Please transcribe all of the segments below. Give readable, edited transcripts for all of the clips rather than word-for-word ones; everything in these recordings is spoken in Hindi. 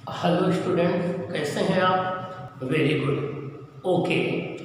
हेलो स्टूडेंट, कैसे हैं आप? Very good. ओके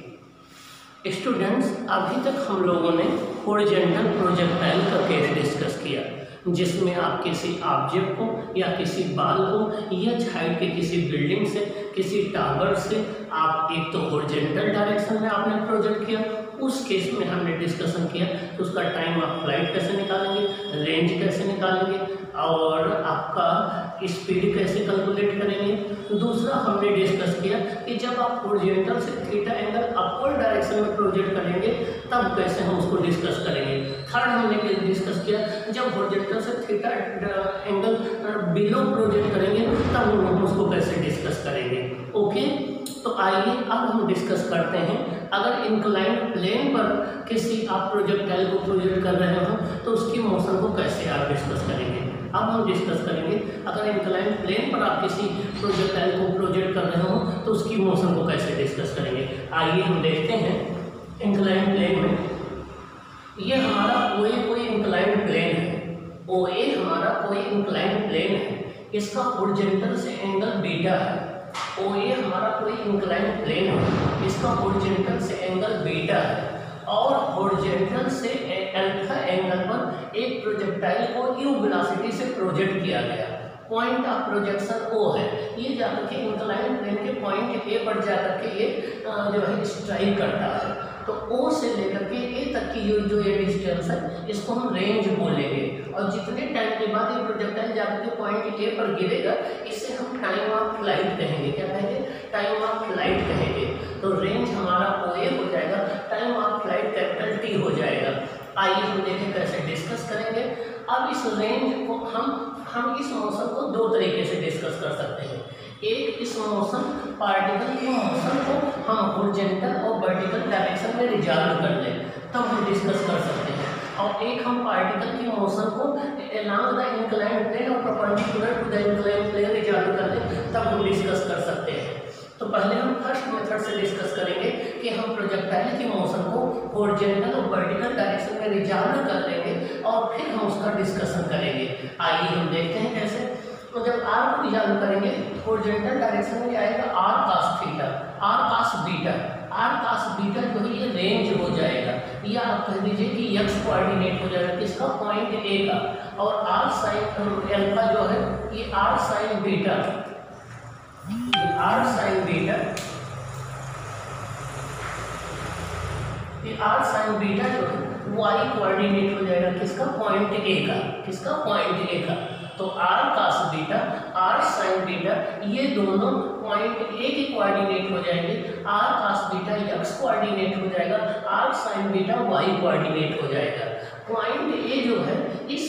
स्टूडेंट्स, अभी तक हम लोगों ने हॉरिजॉन्टल प्रोजेक्टाइल का केस डिस्कस किया, जिसमें आप किसी ऑब्जेक्ट को या किसी बाल को या हाइट के किसी बिल्डिंग से, किसी टावर से आप एक तो हॉरिजॉन्टल डायरेक्शन में आपने प्रोजेक्ट किया। उस केस में हमने डिस्कशन किया तो उसका टाइम ऑफ फ्लाइट कैसे निकालेंगे, रेंज कैसे निकालेंगे और आपका स्पीड कैसे कैलकुलेट करेंगे। दूसरा हमने डिस्कस किया कि जब आप हॉरिजॉन्टल से थीटा एंगल अपवर्ड डायरेक्शन में प्रोजेक्ट करेंगे तब कैसे हम उसको डिस्कस करेंगे। थर्ड हमने डिस्कस किया जब हॉरिजॉन्टल से थीटा एंगल बिलो प्रोजेक्ट करेंगे तब हम उसको कैसे डिस्कस करेंगे। ओके, तो आइए अब हम डिस्कस करते हैं, अगर इंक्लाइंड प्लेन पर किसी आप प्रोजेक्टाइल को प्रोजेक्ट कर रहे हो तो उसकी मोशन को कैसे आप डिस्कस करेंगे। अब हम डिस्कस करेंगे अगर इंक्लाइंड प्लेन पर आप किसी प्रोजेक्टाइल को प्रोजेक्ट कर रहे हो तो उसकी मोशन को कैसे डिस्कस करेंगे। आइए हम देखते हैं इंक्लाइंड प्लेन में, ये हमारा कोई इंक्लाइंड प्लेन है। OA हमारा कोई इंक्लाइंड प्लेन है, इसका हॉरिजॉन्टल से एंगल बीटा है। OA हमारा कोई इंक्लाइंड प्लेन है, इसका हॉरिजॉन्टल से एंगल बीटा है और हॉरिजॉन्टल से अल्फा एंगल पर एक प्रोजेक्टाइल को u वेलोसिटी से प्रोजेक्ट किया गया। पॉइंट ऑफ प्रोजेक्शन O है, ये जाकर के इंक्लाइंड प्लेन के पॉइंट A पर जाकर के ये जो है स्ट्राइक करता है। तो O से लेकर के A तक की जो ये डिस्टेंस है इसको हम रेंज बोलेंगे और जितने टाइम के बाद ये प्रोजेक्टाइल जाकर के पॉइंट A पर गिरेगा इसे हम टाइम ऑफ फ्लाइट कहेंगे। क्या कहेंगे? टाइम ऑफ फ्लाइट कहेंगे। तो रेंज हमारा OA हो जाएगा, time of flight capital T हो जाएगा। आइए हम देखें कैसे डिस्कस करेंगे। अब इस रेंज को हम इस मोशन को दो तरीके से डिस्कस कर सकते हैं। एक, इस मोशन पार्टिकल की मोशन को हम हॉरिजॉन्टल और वर्टिकल डायरेक्शन में रिजॉल्व कर लें तब हम डिस्कस कर सकते हैं, और एक हम पार्टिकल की मोशन को अलोंग द इंक्लाइंड प्लेन और perpendicular to the inclined plane resolve कर लें तब हम डिस्कस कर सकते हैं। तो पहले हम फर्स्ट मेथड से डिस्कस करेंगे कि हम प्रोजेक्टाइल की मोशन को हॉरिजॉन्टल और वर्टिकल डायरेक्शन में रिजॉल्व कर लेंगे और फिर हम उसका डिस्कशन करेंगे। आइए हम देखते हैं कैसे। तो जब r को रिजॉल्व करेंगे हॉरिजॉन्टल डायरेक्शन में आएगा r cos theta, r cos beta. r cos beta जो है ये रेंज हो जाएगा, या आप कह दीजिए कि x कोऑर्डिनेट हो जाएगा किसका? पॉइंट A का। और r sin अल्फा जो है ये r sin beta, r sin beta, ये r sin बीटा जो है y कोऑर्डिनेट हो जाएगा किसका? पॉइंट A का। किसका? पॉइंट A का। तो r cos beta, r sin beta ये दोनों पॉइंट A के कोऑर्डिनेट हो जाएंगे। r cos beta x coordinate हो जाएगा, r sin beta y coordinate हो जाएगा। पॉइंट A जो है इस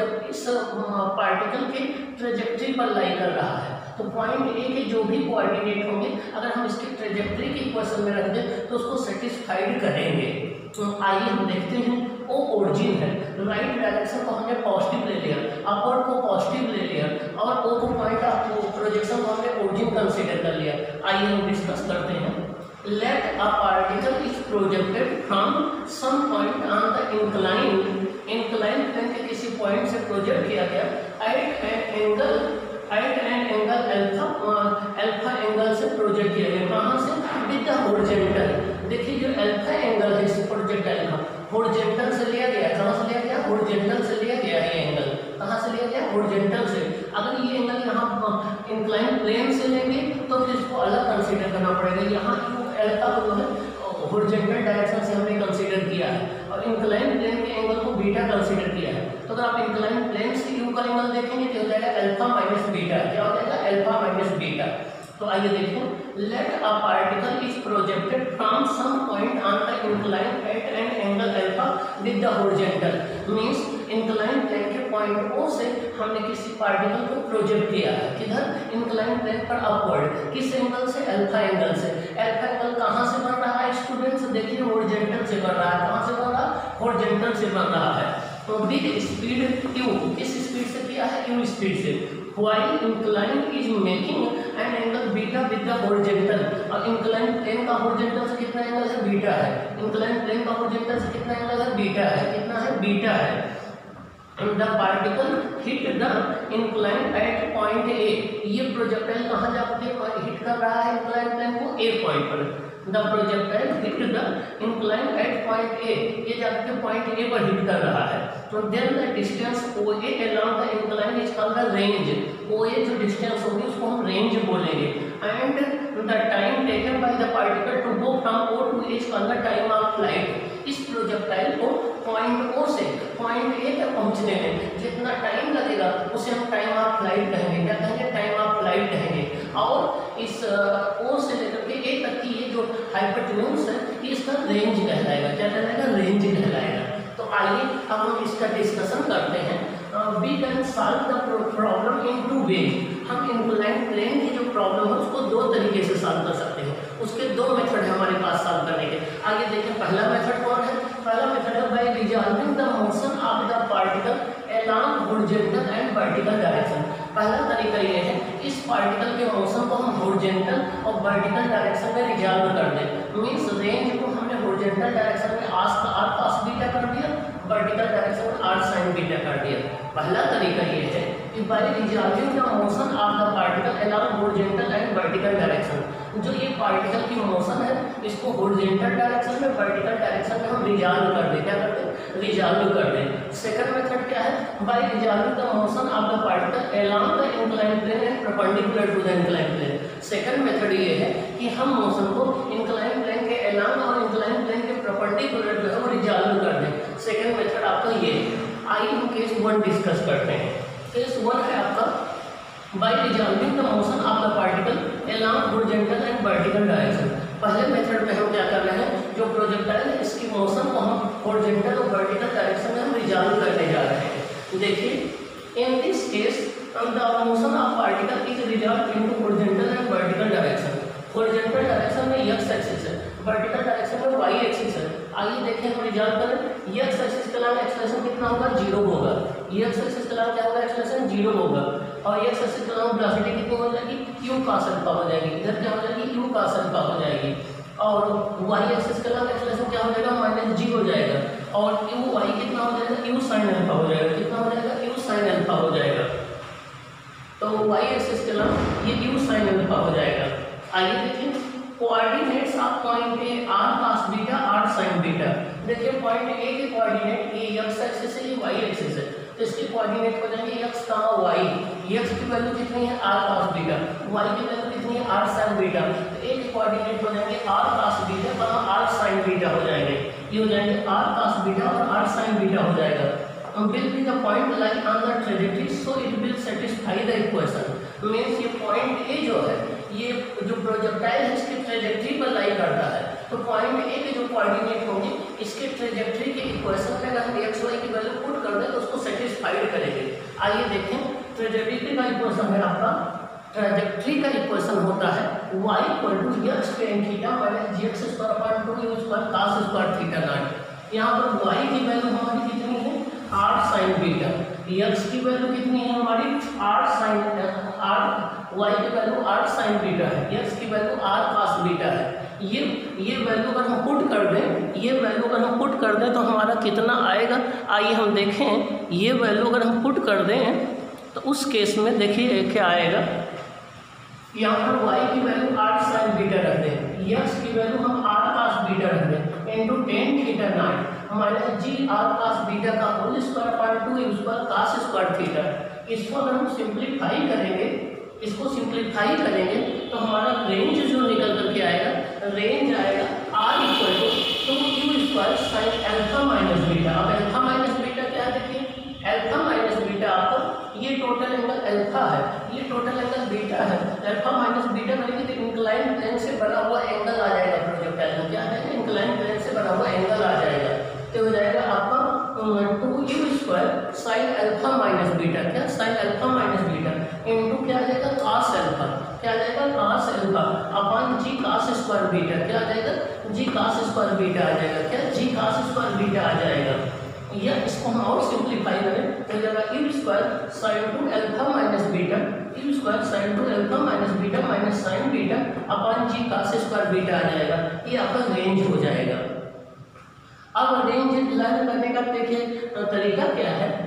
पार्टिकल के ट्रेजेक्टरी पर लाई कर रहा है। तो पॉइंट A के जो भी कोऑर्डिनेट होंगे अगर हम इसकी ट्रेजेक्टरी की इक्वेशन में रख दें तो उसको सेटिस्फाइड करेंगे। तो आइए हम देखते हैं। O ओरिजिन है, राइट डायरेक्शन को हमने पॉजिटिव ले लिया, अपवर्ड को पॉजिटिव ले लिया और O को पॉइंट ऑफ प्रोजेक्शन को हमने ओरिजिन कंसीडर कर लिया। आइए हम डिस्कस करते हैं। Let a particle is projected from some point on the inclined plane के किसी पॉइंट से प्रोजेक्ट किया गया at an angle alpha angle से प्रोजेक्ट किया गया। कहाँ से? With the horizontal. देखिए जो अल्फा एंगल है इस प्रोजेक्टाइल का हॉरिजॉन्टल से लिया गया। कहाँ से लिया गया? हॉरिजॉन्टल से लिया गया। ये एंगल कहाँ से लिया गया? हॉरिजॉन्टल से। अगर ये एंगल यहाँ इंक्लाइंड प्लेन से लेंगे तो फिर इसको अलग कंसीडर करना पड़ेगा। यहाँ अल्फा को जो है हॉरिजॉन्टल डायरेक्शन से हमने कंसीडर किया है और इंक्लाइंड प्लेन के एंगल को बीटा कंसीडर किया है। तो अगर आप इंक्लाइंड प्लेन से यू का एंगल देखेंगे तो हो जाएगा अल्फा माइनस बीटा। क्या हो जाएगा? Alpha minus beta. तो आइए देखें। Let a particle is projected from some point on the inclined at an angle alpha with the horizontal. Means inclined plane के पॉइंट O से हमने किसी पार्टिकल को प्रोजेक्ट किया है। किधर? इंक्लाइंड प्लेन पर अपवर्ड। किस एंगल से? अल्फा एंगल से। अल्फा एंगल कहाँ से बन रहा है स्टूडेंट्स? देखिए हॉरिजॉन्टल से बन रहा है। कहाँ से बन रहा है? हॉरिजॉन्टल से बन रहा है। तो विद स्पीड u, किस स्पीड से किया है? u स्पीड से। while inclined is making an angle beta with the horizontal। और inclined प्लेन का horizontal से कितना एंगल है? बीटा है। inclined प्लेन का horizontal से कितना एंगल है? बीटा है। कितना है? बीटा है। The particle hit the incline at point A. ये प्रोजेक्टाइल कहाँ जाके हिट कर रहा है इंक्लाइन प्लेन को? ए पॉइंट पर। The projectile hit the incline at point A, ये जाके पॉइंट ए पर हिट कर रहा है। तो then the distance O A along the incline is called the range. O A जो डिस्टेंस होगी उसको हम रेंज बोलेंगे। And the time taken by the particle to go from O to A is called the time of flight. इस प्रोजेक्टाइल को पॉइंट ओ से पॉइंट ए तक पहुंचने में जितना टाइम लगेगा उसे हम टाइम ऑफ फ्लाइट कहेंगे। क्या कहेंगे? टाइम ऑफ फ्लाइट कहेंगे। और इस ओ से लेकर के ए तक की ये जो हाइपोटेन्यूज है इसका रेंज कहलाएगा। क्या कहलाएगा? रेंज कहलाएगा। तो आइए अब हम इसका डिस्कशन करते हैं। We can solve the problem in two ways. हम इंक्लाइन प्लेन की जो प्रॉब्लम है उसको दो तरीके से सॉल्व कर सकते हैं। उसके दो मेथड है हमारे पास सॉल्व करने के। आगे देखिए पहला मेथड कौन है? पहला मेथड है by resolving the motion of the particle along horizontal and vertical direction. पहला तरीका ये है इस पार्टिकल के मोशन को हम हॉरिजॉन्टल और वर्टिकल डायरेक्शन में रिजॉल्व कर दें। मीन्स रेंज को हमने हॉरिजॉन्टल डायरेक्शन में आर cos बीटा कर दिया, वर्टिकल डायरेक्शन में आर sin बीटा कर दिया। पहला तरीका ये है कि by resolving the motion of the particle along horizontal and vertical direction, जो ये पार्टिकल की मोशन है इसको हॉरिजॉन्टल डायरेक्शन में वर्टिकल डायरेक्शन में हम रिजॉल्व कर दें। क्या करते हैं? रिजॉल्व कर दें। सेकंड मेथड क्या है? By resolving the motion of the particle along the incline plane and perpendicular to the incline plane. Second method ये है कि हम मोशन को इंक्लाइन प्लेन के अलोंग और इंक्लाइन प्लेन के परपेंडिकुलर जो है वो रिजॉल्व कर दें। सेकंड मेथड आपका ये है। आइए हम केस 1 डिस्कस करते हैं। केस 1 है आपका by resolving the motion of the particle along horizontal and vertical direction. पहले मेथड में हम क्या कर रहे हैं? जो प्रोजेक्टाइल है इसकी मोशन को हम हॉरिजॉन्टल और वर्टिकल डायरेक्शन में हम रिजॉल्व करने जा रहे हैं। देखिए in this case the motion of particle is resolve into horizontal and vertical direction. Horizontal direction में x एक्सिस है, वर्टिकल डायरेक्शन में y एक्सिस है। आइए देखें हम रिजॉल्व करें। x एक्सिस के अलावा एक्सेलरेशन कितना होगा? 0 होगा। x एक्सिस के अलावा क्या होगा? एक्सेलरेशन 0 होगा। और x एक्सिस के अलावा वेलोसिटी कितनी हो जाएगी? u cos अल्फा हो जाएगी। इधर क्या हो जाएगी? u cos अल्फा हो जाएगी। और y एक्सिस के अलावा एक्सेलरेशन क्या हो जाएगा? -g हो जाएगा। और y कितना हो जाएगा? u sin अल्फा हो जाएगा। कितना हो जाएगा? u sin अल्फा हो जाएगा। तो y एक्सिस के अलावा ये u sin अल्फा हो जाएगा। आइए देखिए coordinates of point A r cos beta r sin beta. देखिए पॉइंट ए के कोऑर्डिनेट ये x एक्सिस है, ये y एक्सिस है। तो इसके कोऑर्डिनेट हो जाएंगे x, y। x की वैल्यू कितनी है? r cos beta. y की वैल्यू कितनी है? r sin beta. तो ए के कोऑर्डिनेट हो जाएंगे r cos बीटा और r sin बीटा हो जाएंगे। ये हो जाएंगे r cos बीटा और r sin बीटा हो जाएगा। will be the point lie on the trajectory so it will satisfy the equation। मीन्स ये पॉइंट ए जो है ये जो प्रोजेक्टाइल है इसकी ट्रेजेक्ट्री पर लाई करता है। तो पॉइंट ए के जो कोऑर्डिनेट होंगे इसके ट्रेजेक्ट्री के इक्वेशन में अगर हम एक्स वाई की वैल्यू पुट कर दें तो उसको सेटिस्फाइड करेंगे। आइए देखें ट्रेजेक्ट्री का इक्वेशन है आपका। ट्रेजेक्ट्री का इक्वेशन होता है y equal to x tan theta minus gx square upon 2 u square cos square theta nought. यहाँ पर y की वैल्यू हमारी कितनी है? r sin beta. x की वैल्यू कितनी है हमारी? r sin y की वैल्यू r sin बीटा है, x की वैल्यू r cos बीटा है। ये वैल्यू अगर हम पुट कर दें, ये वैल्यू अगर हम पुट कर दें तो हमारा कितना आएगा? आइए हम देखें। ये वैल्यू अगर हम पुट कर दें तो उस केस में देखिए क्या आएगा। यहाँ पर y की वैल्यू r sin बीटा रख दें, x की वैल्यू हम r cos बीटा रख दें into tan theta nought minus g r cos beta का whole square upon 2 u square cos square theta. इसको अगर हम सिंप्लीफाई करेंगे, इसको सिंप्लीफाई करेंगे तो हमारा रेंज जो निकल करके आएगा, रेंज आएगा r equal to 2u square sin alpha minus beta. अब अल्फा माइनस बीटा क्या है? देखिए अल्फा माइनस बीटा आपको ये टोटल एंगल अल्फा है, ये टोटल एंगल बीटा है। अल्फा माइनस बीटा करेंगे तो इंक्लाइन प्लेन से बना हुआ एंगल आ जाएगा। प्रोजेक्टाइल में क्या है? इंक्लाइन प्लेन से बना हुआ एंगल आ जाएगा। तो हो जाएगा आपका 2u square sin alpha minus beta. क्या? sin alpha minus beta into क्या आ जाएगा? cos alpha. क्या आ जाएगा? cos alpha upon g cos square beta. क्या आ जाएगा? g cos स्क्वायर बीटा आ जाएगा। क्या? g cos स्क्वायर बीटा आ जाएगा। या इसको हम और सिंप्लीफाई करें तो जाएगा u square sin 2 alpha minus beta, u square sin 2 alpha minus beta minus sin beta upon g cos square beta आ जाएगा। ये आपका रेंज हो जाएगा। अब रेंज लर्न करने का देखिए तरीका क्या है।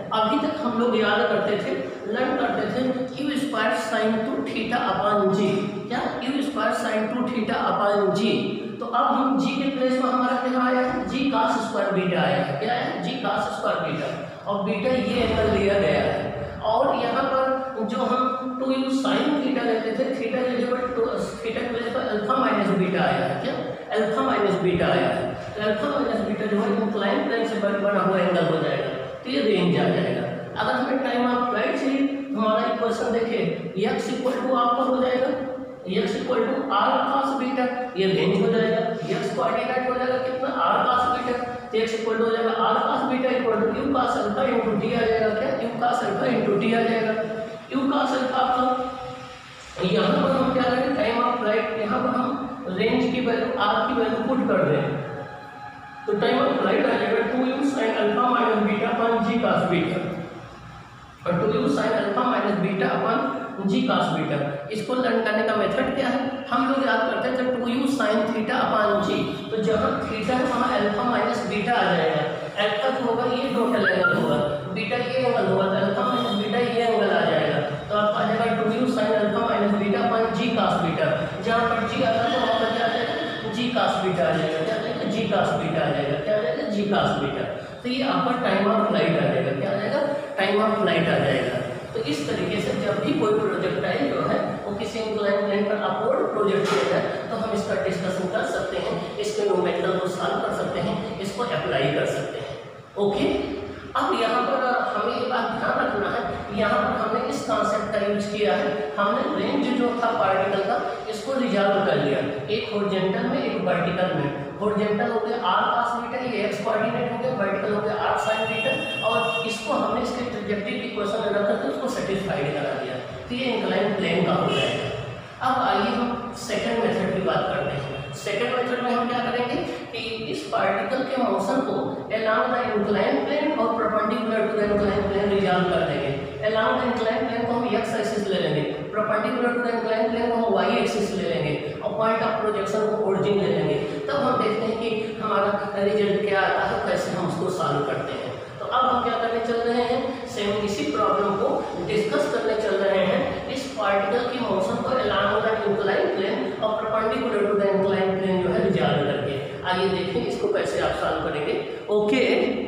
अभी तक हम लोग याद करते थे, लर्न करते थे u square sine 2 theta upon g, क्या u square sine 2 theta upon g. तो अब हम जी के प्लेस में हमारा क्या आया है, जी कास स्क्वायर बीटा आया है, क्या है, जी कास स्क्वायर बीटा, और बीटा ये एंगल लिया गया है। और यहाँ पर जो हम 2u साइन थीटा लेते थे, थीटा थीटा के प्लेस पर अल्फा माइनस बीटा आया है, क्या अल्फा माइनस बीटा आया है। तो अल्फा माइनस बीटा जो है इंक्लाइन प्लेन से बना हुआ एंगल हो जाएगा, तो ये रेंज आ जाएगा। अगर हमें टाइम ऑफ फ्लाइट चाहिए तो हमारा इक्वेशन देखिए x इक्वल टू आपका हो जाएगा x equal to r cos beta, ये रेंज हो जाएगा। x कोऑर्डिनेट हो जाएगा कितना, r cos बीटा, तो x इक्वल टू हो जाएगा r cos beta equal to q cos alpha into t आ जाएगा, क्या q cos alpha into t आ जाएगा। q cos अल्फा आपका यहाँ पर हम क्या करें, टाइम ऑफ फ्लाइट यहाँ पर हम रेंज की वैल्यू r की वैल्यू पुट कर दें, तो टाइम ऑफ फ्लाइट आ जाएगा 2u sin alpha minus beta upon g cos beta, और 2u sin alpha minus beta upon g cos beta. इसको लर्न करने का मेथड क्या है, हम लोग याद करते हैं जब 2u sin थीटा अपन जी, तो जहाँ थीटा है वहाँ अल्फा माइनस बीटा आ जाएगा। अल्फा जो होगा ये टोटल एंगल होगा, बीटा ये एंगल होगा, तो अल्फा माइनस बीटा ये एंगल आ जाएगा। तो आप आ जाएगा 2u sin alpha minus beta upon g cos beta, जहाँ पर जी आता है तो वहाँ पर क्या आ जाएगा, जी cos बीटा आ जाएगा, क्या आ जाएगा, जी cos बीटा आ जाएगा, क्या आ जाएगा, जी cos बीटा। तो ये आपका टाइम ऑफ फ्लाइट आ जाएगा, क्या आ जाएगा, टाइम ऑफ फ्लाइट आ जाएगा। तो इस तरीके से जब भी कोई प्रोजेक्टाइल जो है वो किसी इंक्लाइन प्लेन पर अपवर्ड प्रोजेक्ट किया जाए तो हम इसका डिस्कशन कर सकते हैं, इसके न्यूमेरिकल को सॉल्व कर सकते हैं, इसको अप्लाई कर सकते हैं। ओके, अब यहाँ पर हमें ये बात ध्यान रखना है, यहाँ पर हमने इस कॉन्सेप्ट का यूज किया है, हमने रेंज जो था पार्टिकल का इसको रिजॉल्व कर लिया, एक हॉरिजॉन्टल में एक वर्टिकल में। हॉरिजॉन्टल हो गया r cos बीटा, ये x कोऑर्डिनेट हो गया, वर्टिकल हो गया r sin बीटा, और इसको हमने इसके ट्रैजेक्टोरी की इक्वेशन में रख करके उसको सेटिस्फाइड करा दिया, तो ये इंक्लाइन प्लेन का हो जाएगा। अब आइए हम सेकंड मेथड की बात करते हैं। सेकंड मेथड में हम क्या करेंगे कि इस पार्टिकल के मोशन को अलोंग द इंक्लाइन प्लेन और perpendicular to the incline plane resolve कर देंगे। अलोंग द इंक्लाइन प्लेन को हम x एक्सिस ले लेंगे, perpendicular to the incline plane को हम y एक्सिस ले लेंगे, और पॉइंट ऑफ प्रोजेक्शन को ओरिजिन ले लेंगे। तब हम देखते हैं कि हमारा रिजल्ट क्या आता है, कैसे हम उसको सॉल्व करते हैं। तो अब हम क्या करने चल रहे हैं, सेम इसी प्रॉब्लम को डिस्कस करने चल रहे हैं। इस पार्टिकल की मोशन को अलोंग द इंक्लाइन प्लेन और perpendicular to the incline plane जो है रिजॉल्व करके। आइए देखें इसको कैसे आप सॉल्व करेंगे। ओके,